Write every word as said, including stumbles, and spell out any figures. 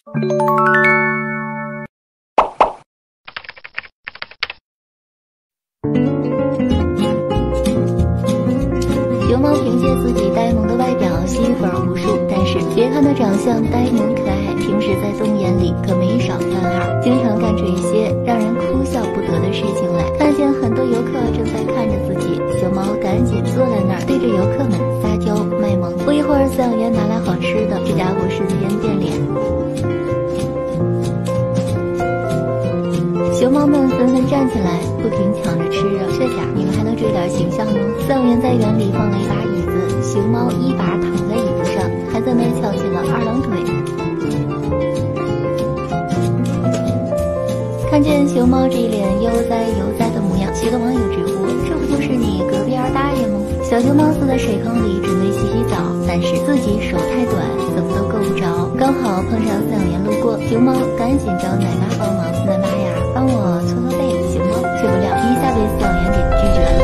熊猫凭借自己呆萌的外表吸引粉儿无数，但是别看他长相呆萌可爱，平时在动眼里可没少犯号，经常干出一些让人哭笑不得的事情来。看见很多游客正在看着自己，熊猫赶紧坐在那儿，对着游客们撒娇卖萌。不一会儿，饲养员拿来好吃的，这家伙瞬间变脸。熊猫们纷纷站起来，不停抢着吃啊！这家你们还能追点形象吗？饲养员在园里放了一把椅子，熊猫一把躺在椅子上，孩子们翘起了二郎腿。看见熊猫这一脸悠哉悠哉的模样，许多网友直呼：“这不就是你隔壁二大爷吗？”小熊猫坐在水坑里准备洗洗澡，但是自己手太短，怎么都够不着。刚好碰上饲养员路过，熊猫赶紧找奶妈帮忙：“奶妈呀，帮我搓搓背。”熊猫却不料一下被饲养员给拒绝了。